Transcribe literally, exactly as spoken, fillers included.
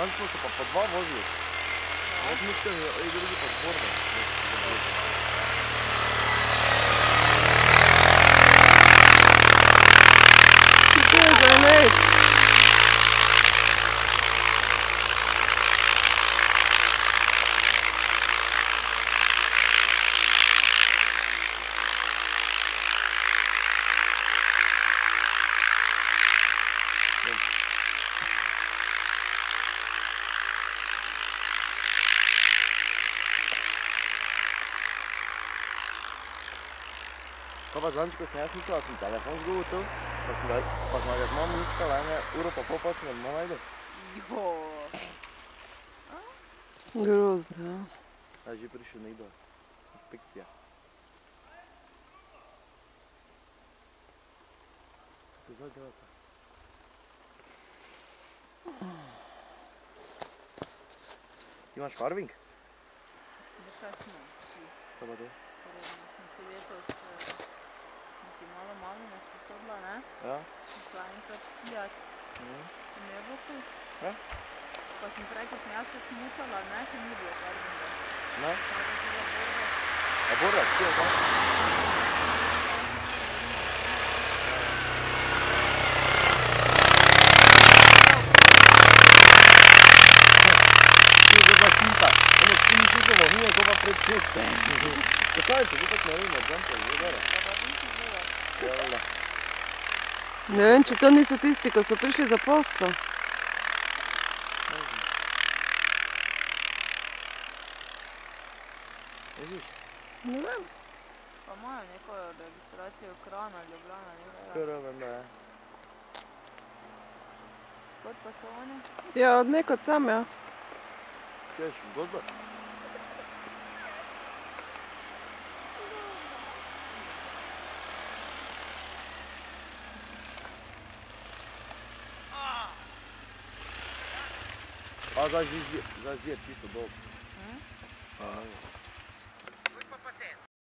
Zanj smo se pa po dva vozili. Jaz mislim, da je drugi pa zborda. To je za imeti. Kaj pa zanč, ko sem jaz mislila, da sem telefon zgubil, pa sem ga z mamo iskala ene uro pa pol, pa sem ga doma najdel. Jooo. Grozno, ja. Da je že prišel nekdo. Inspekcija. Kaj te zdaj delate? Ti imaš carving? Zakaj smo vsi? Kaj pa te? Sem si letos, sem si malo maline sposobila, ne? Ja? Sem šla enkrat skijat v Nevoku. Ja? Pa sem prej, ko sem jaz se smučala, ne, še ni bilo carvinga. Ne? Sem rekla borda. A borda, skija zdaj? Pred ceste. Kaj je, če bi tako naredimo, jumpel, je gore? Ne vem, če to niso tisti, ko so prišli za poslo. Ježiš? Ne vem. Pa imajo neko registracijo Krana, Ljubljana, nekaj. Kaj raven, da je? Kot pa so oni? Ja, od neko tam, ja. Češ, gozba? A za zjed tisto dolgo. Hm? A, ne.